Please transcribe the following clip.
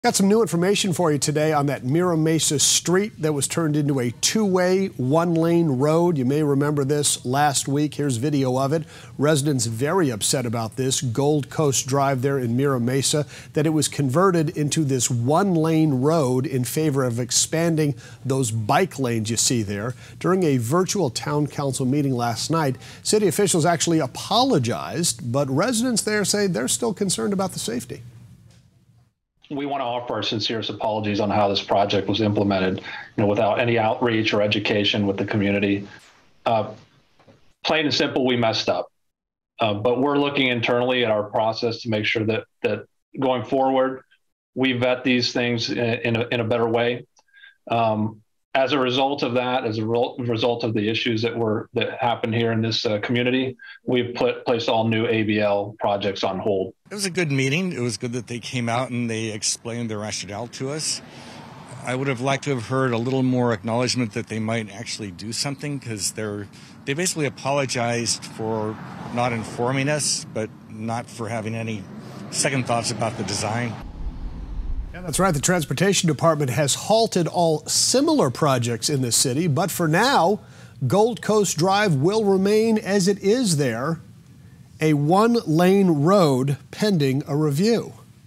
Got some new information for you today on that Mira Mesa street that was turned into a two-way, one-lane road. You may remember this last week. Here's video of it. Residents very upset about this. Gold Coast Drive there in Mira Mesa, that it was converted into this one-lane road in favor of expanding those bike lanes you see there. During a virtual town council meeting last night, city officials actually apologized, but residents there say they're still concerned about the safety. We want to offer our sincerest apologies on how this project was implemented, without any outreach or education with the community. Plain and simple, we messed up. But we're looking internally at our process to make sure that going forward, we vet these things in a better way. As a result of that, as a result of the issues that happened here in this community, we've placed all new ABL projects on hold. It was a good meeting. It was good that they came out and they explained their rationale to us. I would have liked to have heard a little more acknowledgement that they might actually do something, because they basically apologized for not informing us, but not for having any second thoughts about the design. Yeah, that's right. The Transportation Department has halted all similar projects in the city, but for now, Gold Coast Drive will remain as it is there, a one-lane road pending a review.